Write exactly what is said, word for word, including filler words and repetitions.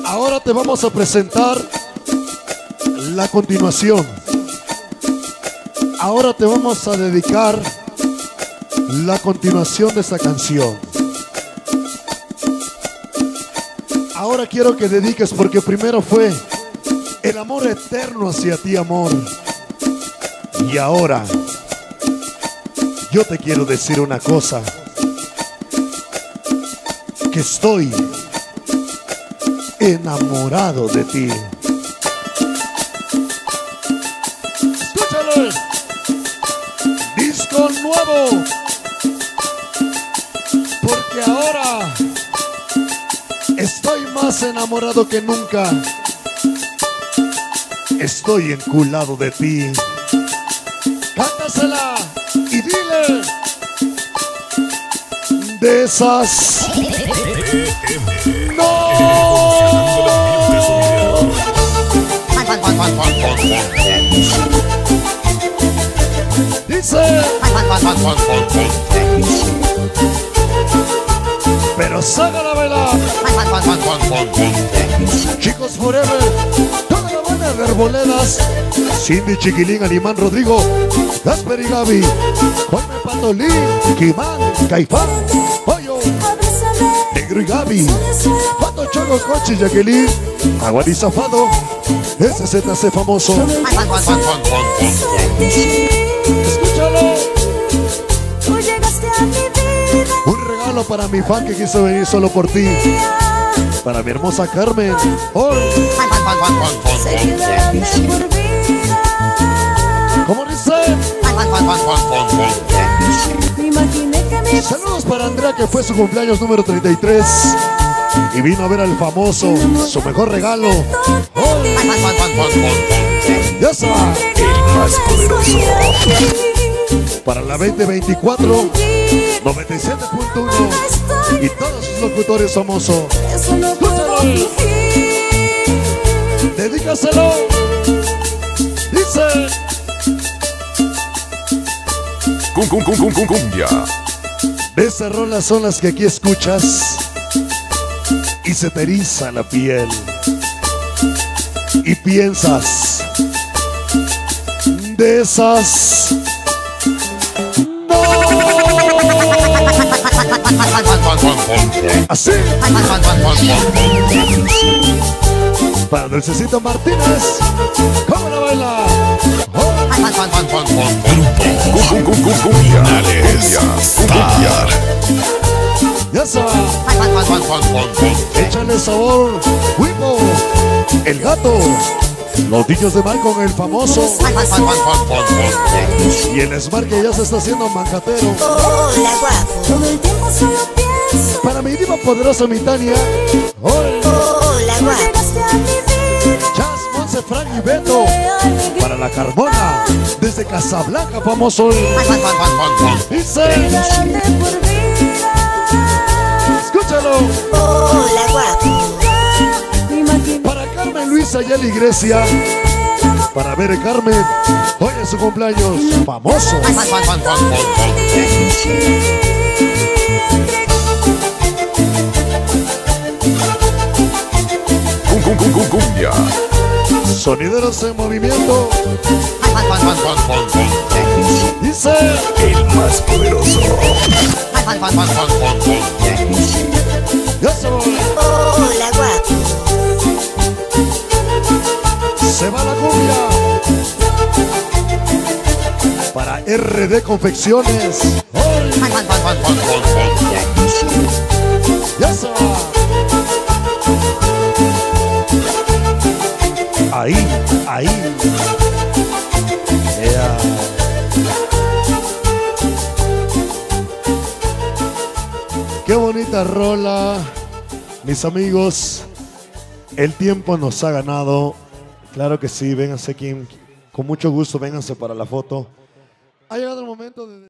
Ahora te vamos a presentar la continuación. Ahora te vamos a dedicar la continuación de esta canción. Ahora quiero que dediques, porque primero fue el amor eterno hacia ti, amor. Y ahora yo te quiero decir una cosa, que estoy enamorado de ti. Escúchalo. Disco nuevo, porque ahora estoy más enamorado que nunca. Estoy enculado de ti. Cántasela y dile de esas. ¡No! Dice. Pero sácala a bailar. Chicos Forever, toda la banda de Arboledas, Cindy, Chiquilín, Alimán, Rodrigo, Gasper y Gaby, Juanme, Patolín, Kimán, Caifán, Pollo, Negro y Gaby, Pato, Choco, Coche, Jacqueline, Aguad y Zafado, S Z C famoso. Escúchalo. Un regalo para mi fan que quiso venir solo por ti. Para mi hermosa Carmen. Hoy. ¿Cómo dice? Saludos para Andrea, que fue su cumpleaños número treinta y tres y vino a ver al famoso, su mejor regalo. Hoy. Ya se va. El más poderoso. Para la veinte veinticuatro, noventa y siete punto uno y todos sus locutores famosos. Dedícaselo. Dice. Cum, cum, cum, cum, cum, cumbia. Esas rolas son las que aquí escuchas y se te eriza la piel y piensas de esas. ¡No! Así. Para Dulcecito Martínez, ¿cómo la baila? Oh. Cum, cum, cum, cum, cumbia. Cumbia. Cumbia. Ya se va. Échale sabor, Wipo, el gato, los niños de Malcolm, el famoso, y el Smart, que ya se está haciendo manjatero. Hola, guapo. Todo el tiempo solo pienso. Para mi diva poderosa, mi Tania. Hola, guapo. Chas, Monse, Frank y Beto. Para la Carmona, desde Casablanca, famoso. Dice. Escúchalo. Hola, guapo. Para Carmen Luisa y la Grecia. Para ver a Carmen, hoy es su cumpleaños famoso. Cum, cum, cum, cum, cumbia. Sonideros en movimiento. Dice. El más poderoso. Ya se va. Hola, guapo. Se va la cumbia. Para R D Confecciones. Ya se va. Ahí, ahí. Yeah. Qué bonita rola, mis amigos. El tiempo nos ha ganado. Claro que sí, vénganse aquí, con mucho gusto, vénganse para la foto. Ha llegado el momento de...